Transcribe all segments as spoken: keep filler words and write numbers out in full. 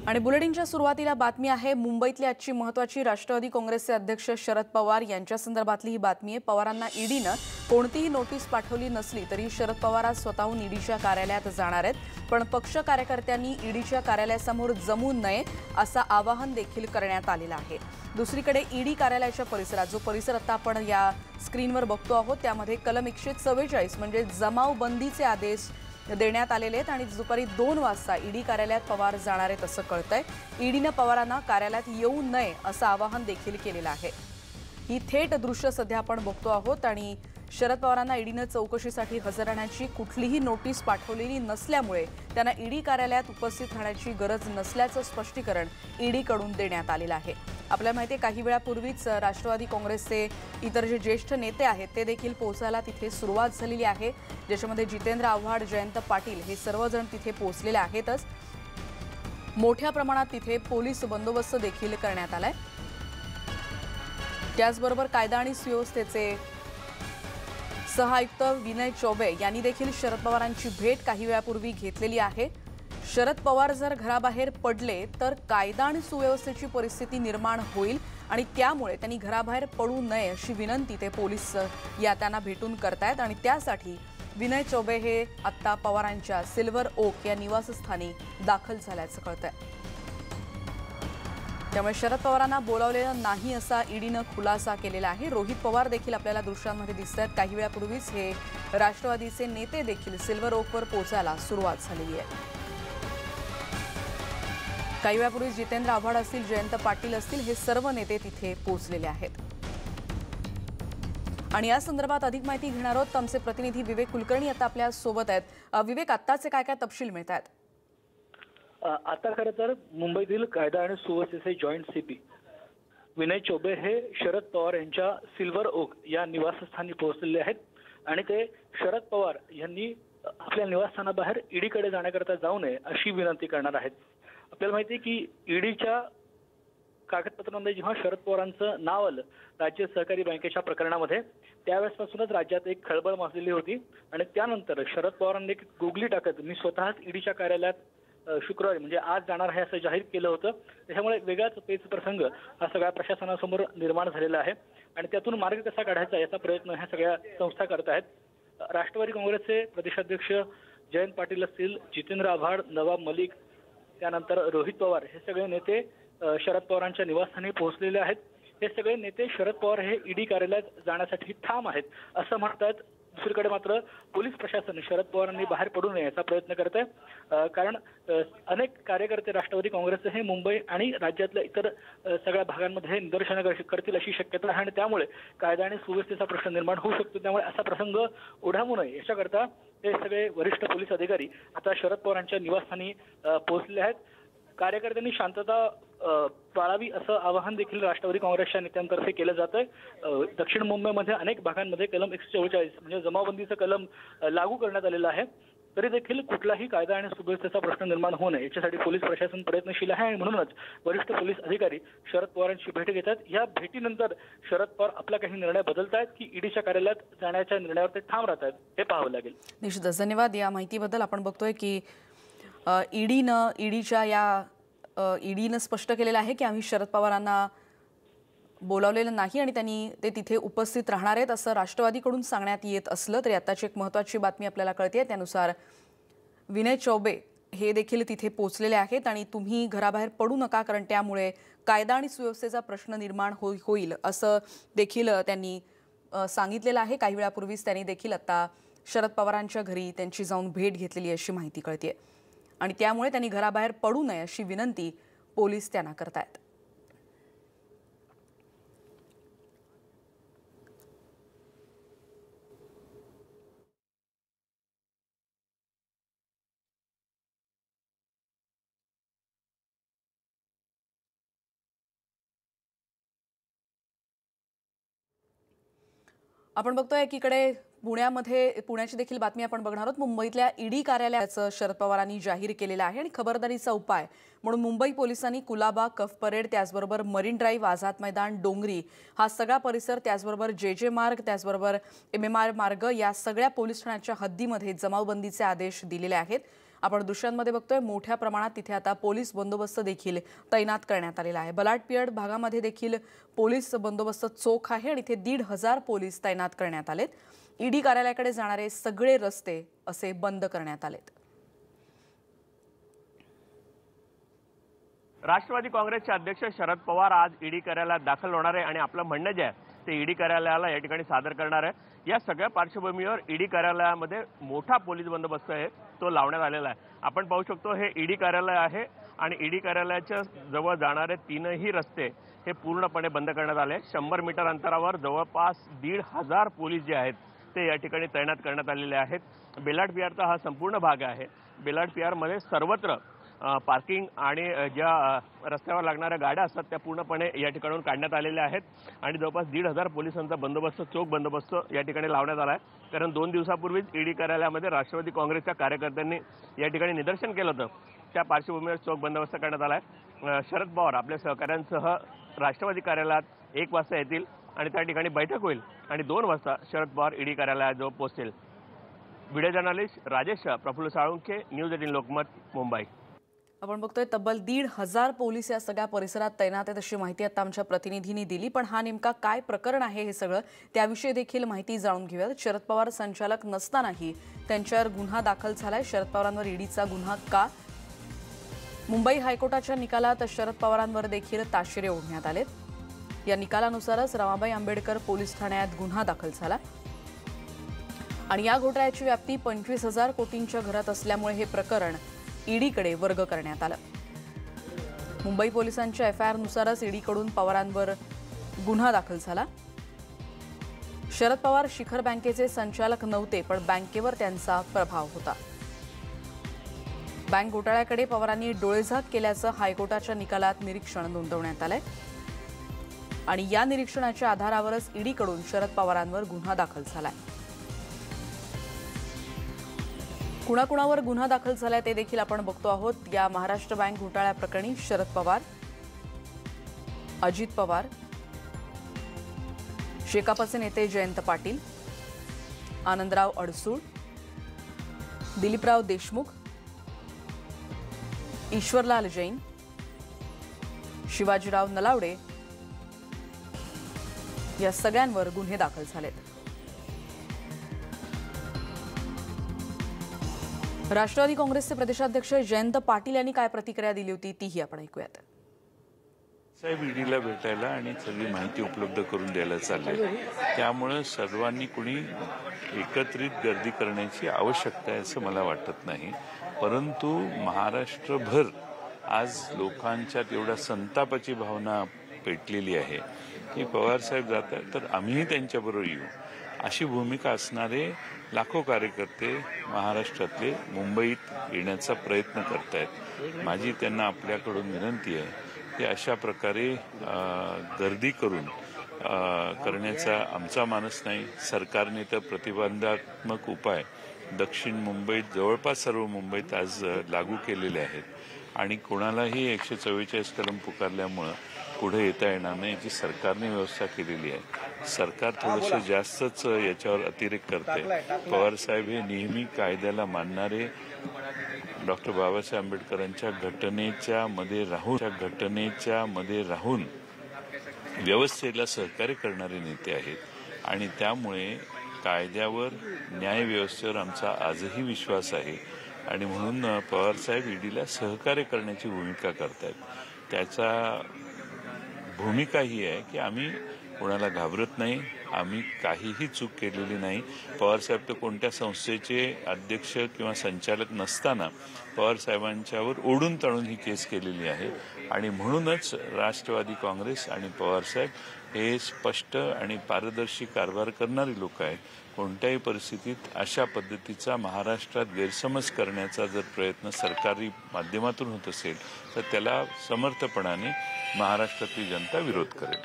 आणि बुलेटिनच्या सुरुवातीला बातमी आहे मुंबईतली आजची महत्त्वाची राष्ट्रवादी काँग्रेसचे अध्यक्ष शरद पवार यांच्या संदर्भातली ही बातमी आहे। पवारांना ईडीनं कोणतीही नोटीस पाठवली नसली तरी शरद पवार आज स्वतःहून ईडीच्या कार्यालयात जाणार आहेत, पण पक्ष कार्यकर्त्यांनी ईडीच्या कार्यालयासमोर जमू नये असं आवाहन देखील करण्यात आलेलं आहे। दुसरीकडे ईडी कार्यालयाच्या परिसरात जो परिसर आता आपण या स्क्रीनवर बघतो आहोत त्यामध्ये कलम एकशे चव्वेचाळीस म्हणजे जमावबंदीचे आदेश देण्यात आलेले आहेत आणि दुपारी दोन वाजता ईडी कार्यालयात पवार जाणार आहेत असं कळतंय। ईडीनं पवारांना कार्यालयात येऊ नये असं आवाहन देखील केलेलं आहे। ही थेट दृश्य सध्या आपण बघतो आहोत आणि शरद पवारांना ईडीनं चौकशीसाठी हजर राहण्याची कुठलीही नोटीस पाठवलेली नसल्यामुळे त्यांना ईडी कार्यालयात उपस्थित राहण्याची गरज नसल्याचं स्पष्टीकरण ईडीकडून देण्यात आलेलं आहे। आपल्याला माहिती आहे काही वेळापूर्वीच राष्ट्रवादी काँग्रेसचे इतर जे ज्येष्ठ नेते आहेत ते देखील पोहोचायला तिथे सुरुवात झालेली आहे, ज्याच्यामध्ये जितेंद्र आव्हाड, जयंत पाटील हे सर्वजण तिथे पोहोचलेले आहेतच। मोठ्या प्रमाणात तिथे पोलीस बंदोबस्त देखील करण्यात आलाय। त्याचबरोबर कायदा आणि सुव्यवस्थेचे सहआयुक्त विनय चौबे यांनी देखील शरद पवारांची भेट काही वेळापूर्वी घेतलेली आहे। शरद पवार जर घराबाहेर पडले तर कायदा आणि सुव्यवस्थेची परिस्थिती निर्माण होईल आणि त्यामुळे त्यांनी घराबाहेर पडू नये अशी विनंती ते पोलीस या त्यांना भेटून करतायत आणि त्यासाठी विनय चौबे हे आत्ता पवारांच्या सिल्वर ओक या निवासस्थानी दाखल झाल्याचं कळतंय। त्यामुळे शरद पवारांना बोलावलेलं नाही असा ईडीनं खुलासा केलेला आहे। रोहित पवार देखील आपल्याला दृश्यांमध्ये दिसत आहेत। काही वेळापूर्वीच हे राष्ट्रवादीचे नेते देखील सिल्वर ओकवर पोहोचायला सुरुवात झालेली आहे। काही वेळापूर्वी जितेंद्र आव्हाड असतील, जयंत पाटील असतील हे सर्व नेते तिथे पोहोचलेले आहेत आणि या संदर्भात अधिक माहिती घेणार आहोत। आमचे प्रतिनिधी विवेक कुलकर्णी आता आपल्या सोबत आहेत। विवेक, आत्ताचे काय काय तपशील मिळत आहेत? आता खरं तर मुंबईतील कायदा आणि सुव्यवस्थेचे जॉईंट सीपी विनय चौबे हे शरद पवार यांच्या सिल्वर ओक या निवासस्थानी पोहोचलेले आहेत आणि ते शरद पवार यांनी आपल्या निवासस्थानाबाहेर ईडीकडे जाण्याकरता जाऊ नये अशी विनंती करणार आहेत। आपल्याला माहिती आहे की ईडीच्या कागदपत्रांमध्ये जेव्हा शरद पवारांचं नाव आलं राज्य सहकारी बँकेच्या प्रकरणामध्ये त्यावेळेसपासूनच राज्यात एक खळबळ माजलेली होती आणि त्यानंतर शरद पवारांनी एक गुगली टाकत मी स्वतःच ईडीच्या कार्यालयात शुक्रवारी म्हणजे आज जाणार आहे असं जाहीर केलं होतं। त्याच्यामुळे वेगळाच पेच प्रसंग हा सगळ्या प्रशासनासमोर निर्माण झालेला आहे आणि त्यातून मार्ग कसा काढायचा याचा प्रयत्न ह्या सगळ्या संस्था करत आहेत। राष्ट्रवादी काँग्रेसचे प्रदेशाध्यक्ष जयंत पाटील असतील, जितेंद्र आव्हाड, नवाब मलिक, त्यानंतर रोहित पवार हे सगळे नेते शरद पवारांच्या निवासस्थानी पोहोचलेले आहेत। हे सगळे नेते शरद पवार हे ईडी कार्यालयात जाण्यासाठी ठाम आहेत असं म्हणतात। दुसरीकडे मात्र पोलीस प्रशासन शरद पवारांनी बाहेर पडू नये याचा प्रयत्न करत आहे, कारण अनेक कार्यकर्ते राष्ट्रवादी काँग्रेसचे हे मुंबई आणि राज्यातल्या इतर सगळ्या भागांमध्ये निदर्शनं करतील अशी शक्यता आहे आणि त्यामुळे कायदा आणि सुव्यवस्थेचा प्रश्न निर्माण होऊ शकतो। त्यामुळे असा प्रसंग ओढावू नये याच्याकरता हे सगळे वरिष्ठ पोलीस अधिकारी आता शरद पवारांच्या निवासस्थानी पोहोचले आहेत। कार्यकर्त्यांनी शांतता पाळावी असं आवाहन देखील राष्ट्रवादी काँग्रेसच्या नेत्यांतर्फे केलं जातंय। दक्षिण मुंबईमध्ये अनेक भागांमध्ये कलम एकशे चव्वेचाळीस म्हणजे जमावबंदीचं कलम लागू करण्यात आलेलं आहे, तरी देखील कुठलाही कायदा आणि सुव्यवस्थेचा प्रश्न निर्माण होऊ नये याच्यासाठी पोलीस प्रशासन प्रयत्नशील आहे आणि म्हणूनच वरिष्ठ पोलीस अधिकारी शरद पवारांची भेट घेतात। या भेटीनंतर शरद पवार आपला काही निर्णय बदलतायत की ईडीच्या कार्यालयात जाण्याच्या निर्णयावर ते ठाम राहत आहेत हे पाहावं लागेल। निश्चितच धन्यवाद या माहितीबद्दल। आपण बघतोय की ईडीनं ईडीच्या या ईडीनं स्पष्ट केलेलं आहे की आम्ही शरद पवारांना बोलावलेलं नाही आणि त्यांनी ते तिथे उपस्थित राहणार आहेत असं राष्ट्रवादीकडून सांगण्यात येत असलं तरी आताची एक महत्त्वाची बातमी आपल्याला कळते। त्यानुसार विनय चौबे हे देखील तिथे पोहोचलेले आहेत आणि तुम्ही घराबाहेर पडू नका कारण त्यामुळे कायदा आणि सुव्यवस्थेचा प्रश्न निर्माण हो होईल असं देखील त्यांनी सांगितलेलं आहे। काही वेळापूर्वीच त्यांनी देखील आता शरद पवारांच्या घरी त्यांची जाऊन भेट घेतलेली अशी माहिती कळते आणि त्यामुळे त्यांनी घराबाहेर पडू नये अशी विनंती पोलीस त्यांना करतायत। आपण बघतोय एकीकडे पुण्यामध्ये पुण्याची देखील बातमी आपण बघणार आहोत। मुंबईतल्या ईडी कार्यालयाचं शरद पवारांनी जाहीर केलेलं आहे आणि खबरदारीचा उपाय म्हणून मुंबई पोलिसांनी कुलाबा, कफ परेड, त्याचबरोबर मरीन ड्राईव्ह, आझाद मैदान, डोंगरी हा सगळा परिसर, त्याचबरोबर जे जे मार्ग, त्याचबरोबर एम एम आर मार्ग या सगळ्या पोलीस ठाण्याच्या हद्दीमध्ये जमावबंदीचे आदेश दिलेले आहेत आपण दृश्यांमध्ये बघतोय मोठ्या प्रमाणात तिथे आता पोलीस बंदोबस्त देखील तैनात करण्यात आलेला आहे। बलाटपियड भागामध्ये देखील पोलीस बंदोबस्त चोख आहे आणि इथे दीड हजार पोलीस तैनात करण्यात आलेत। ईडी कार्यालयाकडे जाणारे सगळे रस्ते असे बंद करण्यात आलेत। राष्ट्रवादी काँग्रेसचे अध्यक्ष शरद पवार आज ईडी कार्यालयात दाखल होणार आहे आणि आपलं म्हणणं जे आहे ते ईडी कार्यालयाला या ठिकाणी सादर करणार आहे। या सगळ्या पार्श्वभूमीवर ईडी कार्यालयामध्ये मोठा पोलीस बंदोबस्त आहे तो लावण्यात आलेला आहे। आपण पाहू शकतो हे ईडी कार्यालय आहे आणि ईडी कार्यालयाच्या जवळ जाणारे तीनही रस्ते हे पूर्णपणे बंद करण्यात आले। शंभर मीटर अंतरावर जवळपास दीड हजार पोलीस जे आहेत ते या ठिकाणी तैनात करण्यात आलेले आहेत। बेलाटपियरचा हा संपूर्ण भाग आहे। बेलाटपियरमध्ये सर्वत्र पार्किंग आणि ज्या रस्त्यावर लागणाऱ्या गाड्या असतात त्या पूर्णपणे या ठिकाणून काढण्यात आलेल्या आहेत आणि जवळपास दीड हजार पोलिसांचा बंदोबस्त चोख बंदोबस्त या ठिकाणी लावण्यात आला आहे। कारण दोन दिवसापूर्वीच ईडी कार्यालयामध्ये राष्ट्रवादी काँग्रेसच्या कार्यकर्त्यांनी या ठिकाणी निदर्शन केलं होतं, त्या पार्श्वभूमीवर चोख बंदोबस्त करण्यात आला आहे। शरद पवार आपल्या सहकाऱ्यांसह राष्ट्रवादी कार्यालयात एक वाजता येतील आणि त्या ठिकाणी बैठक होईल आणि दोन वाजता शरद पवार ईडी कार्यालयाजवळ पोहोचतील। Video journalist Rajesh Praful Salunkhe, News Eighteen Lokmat, Mumbai. आपण बघतोय तब्बल दीड हजार पोलीस या सगळ्या परिसरात तैनात आहेत अशी माहिती आता आमच्या प्रतिनिधींनी दिली। पण हा नेमका काय प्रकरण आहे हे सगळं त्याविषयी देखील माहिती जाणून घेऊया। शरद पवार संचालक नसतानाही त्यांच्यावर गुन्हा दाखल झालाय। शरद पवारांवर ईडीचा गुन्हा का? मुंबई हायकोर्टाच्या निकालात शरद पवारांवर देखील ताशेरे ओढण्यात आलेत। या निकालानुसारच रमाबाई आंबेडकर पोलीस ठाण्यात गुन्हा दाखल झाला आणि या घोटाळ्याची व्याप्ती पंचवीस हजार कोटींच्या घरात असल्यामुळे हे प्रकरण ईडीकडे वर्ग करण्यात आलं। मुंबई पोलिसांच्या एफ आय आर नुसारच ईडीकडून पवारांवर गुन्हा दाखल झाला। शरद पवार शिखर बँकेचे संचालक नव्हते, पण बँकेवर त्यांचा प्रभाव होता। बँक घोटाळ्याकडे पवारांनी डोळेझाक केल्याचं हायकोर्टाच्या निकालात निरीक्षण नोंदवण्यात आलंय आणि या निरीक्षणाच्या आधारावरच ईडीकडून शरद पवारांवर गुन्हा दाखल झालाय। कुणाकुणावर गुन्हा दाखल झालाय ते देखील आपण बघतो आहोत। या महाराष्ट्र बँक घोटाळ्याप्रकरणी शरद पवार, अजित पवार, शेकापचे नेते जयंत पाटील, आनंदराव अडसूळ, दिलीपराव देशमुख, ईश्वरलाल जैन, शिवाजीराव नलावडे या सगळ्यांवर गुन्हे दाखल झालेत। राष्ट्रवादी काँग्रेसचे प्रदेशाध्यक्ष जयंत पाटील यांनी काय प्रतिक्रिया दिली होती तीही आपण ऐकूयात। साहेब ईडीला भेटायला आणि सगळी माहिती उपलब्ध करून द्यायला चालले, त्यामुळे सर्वांनी कुणी एकत्रित गर्दी करण्याची आवश्यकता आहे असं मला वाटत नाही। परंतु महाराष्ट्रभर आज लोकांच्या तेवढ्या संतापाची भावना पेटलेली आहे की पवार साहेब जात आहेत तर आम्हीही त्यांच्याबरोबर येऊ, अशी भूमिका असणारे लाखो कार्यकर्ते महाराष्ट्रातले मुंबईत येण्याचा प्रयत्न करतायत। माझी त्यांना आपल्याकडून विनंती आहे की अशा प्रकारे गर्दी करून करण्याचा आमचा मानस नाही। सरकारने तर प्रतिबंधात्मक उपाय दक्षिण मुंबईत जवळपास सर्व मुंबईत आज लागू केलेले आहेत आणि कोणालाही एकशे चव्वेचाळीस कलम पुकारल्यामुळं पुढे येता येणार नाही याची सरकारने व्यवस्था केलेली आहे। सरकार थोडंसं जास्तच याच्यावर अतिरेक करते। पवार साहेब हे नेहमी कायद्याला मानणारे, डॉक्टर बाबासाहेब आंबेडकरांच्या घटनेच्या मध्ये राहून घटनेच्या मध्ये राहून व्यवस्थेला सहकार्य करणारे नेते आहेत आणि त्यामुळे कायद्यावर, न्यायव्यवस्थेवर आमचा आजही विश्वास आहे आणि म्हणून पवार साहेब ईडीला सहकार्य करण्याची भूमिका करतायत। त्याचा भूमिका ही आहे की आम्ही कोणाला घाबरत नाही, आम्ही काहीही चूक केलेली नाही। पवार साहेब तर कोणत्या संस्थेचे अध्यक्ष किंवा संचालक नसताना पवार साहेबांच्यावर ओढून ताणून ही केस केलेली आहे आणि म्हणूनच राष्ट्रवादी काँग्रेस आणि पवार साहेब हे स्पष्ट आणि पारदर्शी कारभार करणारी लोक आहेत। कोणत्याही परिस्थितीत अशा पद्धतीचा महाराष्ट्रात गैरसमज करण्याचा जर प्रयत्न सरकारी माध्यमातून होत असेल तर त्याला समर्थपणाने महाराष्ट्रातली जनता विरोध करेल।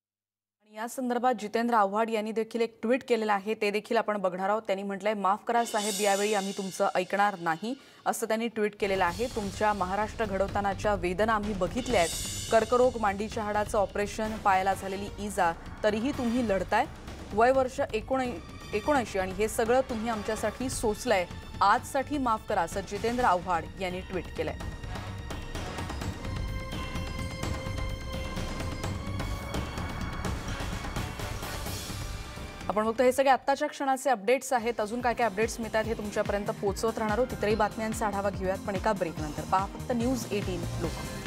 या संदर्भात जितेंद्र आव्हाड यांनी देखील एक ट्विट केलेलं आहे, ते देखील आपण बघणार आहोत। त्यांनी म्हटलंय, माफ करा साहेब, यावेळी आम्ही तुमचं ऐकणार नाही असं त्यांनी ट्विट केलेलं आहे। तुमच्या महाराष्ट्र घडवतानाच्या वेदना आम्ही बघितल्या आहेत। कर्करोग, मांडीच्या हाडाचं ऑपरेशन, पायाला झालेली इजा, तरीही तुम्ही लढताय। वय वर्ष एकोणऐंशी आणि हे सगळं तुम्ही आमच्यासाठी सोसलंय आजसाठी माफ करा असं जितेंद्र आव्हाड यांनी ट्विट केलंय. आपण बघतो हे सगळे आत्ताच्या क्षणाचे अपडेट्स आहेत. अजून काय काय अपडेट्स मिळतात हे तुमच्यापर्यंत पोहोचवत राहणार आहोत. इतरही बातम्यांचा आढावा घेऊयात पण एका ब्रेकनंतर. पहा फक्त न्यूज अठरा लोक.